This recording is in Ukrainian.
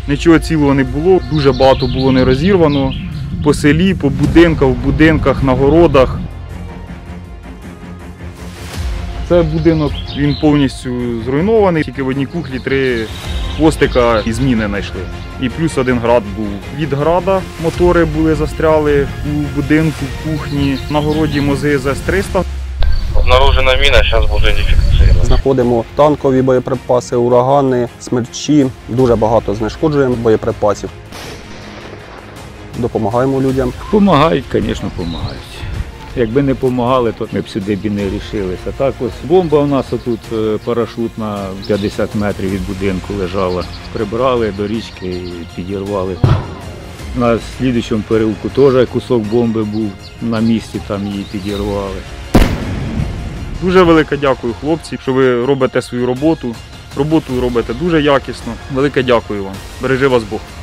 Нічого цілого не було, дуже багато було не розірвано. По селі, по будинках, в будинках, на городах. Це будинок, він повністю зруйнований, тільки в одній кухлі 3 хвостика і зміни знайшли. І плюс 1 град був. Від града мотори були застряли у будинку, в кухні. На городі МОЗи ЗС-300. Обнаружена міна, зараз буде ідентифікаційна. Знаходимо танкові боєприпаси, урагани, смерчі. Дуже багато знешкоджуємо боєприпасів. Допомагаємо людям. Помагають, звісно, помагають. Якби не допомагали, то ми б сюди б і не рішилися. Так ось бомба у нас отут парашутна 50 метрів від будинку лежала. Прибрали до річки і підірвали. На слідчому переулку теж кусок бомби був на місці, там її підірвали. Дуже велике дякую, хлопці, що ви робите свою роботу. Роботу робите дуже якісно. Велике дякую вам. Бережи вас Бог.